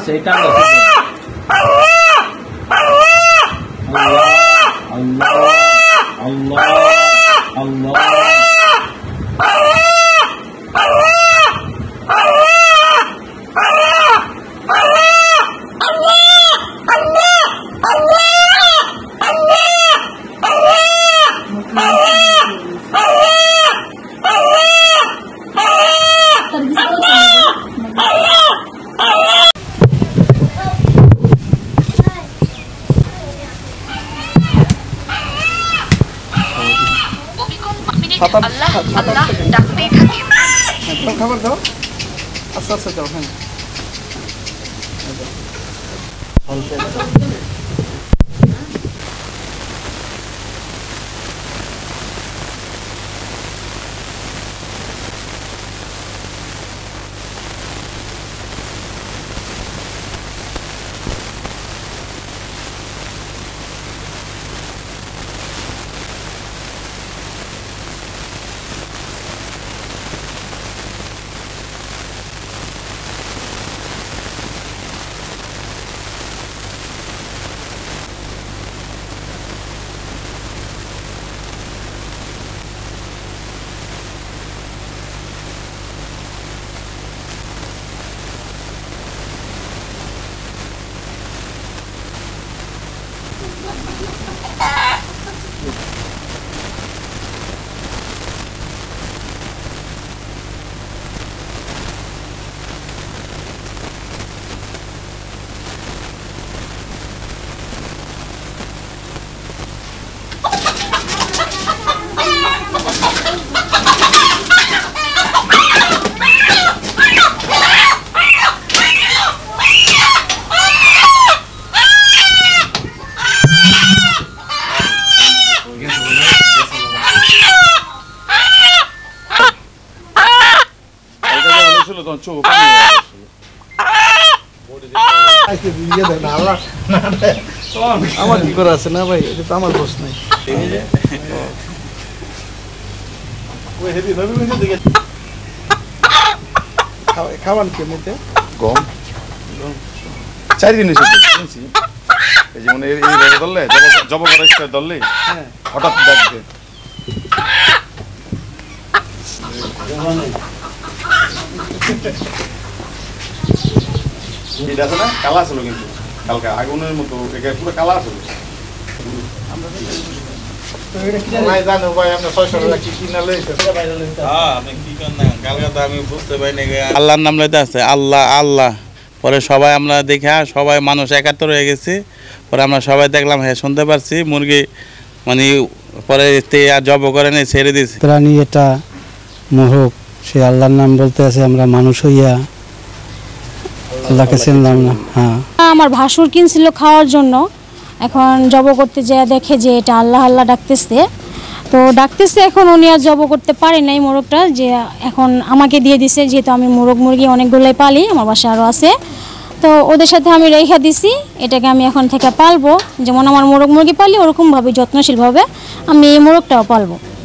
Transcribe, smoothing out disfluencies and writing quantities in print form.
আচ্ছা এই টান দাও আল্লাহ আল্লাহ আল্লাহ খাবার দাও আস্তে আস্তে দাও হ্যাঁ আমার কি করে আছে না ভাই এটা তো আমার দোষ নাই খাওয়ান কে মধ্যে গম 4 দিন এসে শুনছি এই যেমন এই ধরলে জব করা স্টার ধরলে হঠাৎ ডাকবে এটা আছে না কালা ছিল কিন্তু কালকে আগুনের মতো এটা পুরো কালা ছিল আল্লাহর নাম লইতে আছে আল্লাহ আল্লাহ পরে সবাই আমরা দেখা সবাই মানুষ একাত্তর হয়ে গেছি পরে আমরা সবাই দেখলাম হ্যাঁ শুনতে পারছি মুরগি মানে পরে আর জব করে নেই ছেড়ে দিয়েছে প্রাণী এটা মোহক সে আল্লাহর নাম বলতে আছে আমরা মানুষ হইয়া আল্লাহকে চিনলাম না। হ্যাঁ আমার ভাসুর কিনছিল খাওয়ার জন্য এখন জব করতে যেয়ে দেখে যে এটা আল্লাহ আল্লাহ ডাকতেছে তো ডাকতেছে এখন উনি আর জব করতে পারে নাই মোরগটা যে এখন আমাকে দিয়ে দিছে যেহেতু আমি মোরগ মুরগি অনেকগুলোই পালি আমার বাসায় আরও আছে তো ওদের সাথে আমি রেখা দিছি এটাকে আমি এখন থেকে পালবো যেমন আমার মোরগ মুরগি পালি ওরকমভাবে যত্নশীলভাবে আমি এই মোরগটাও পালবো।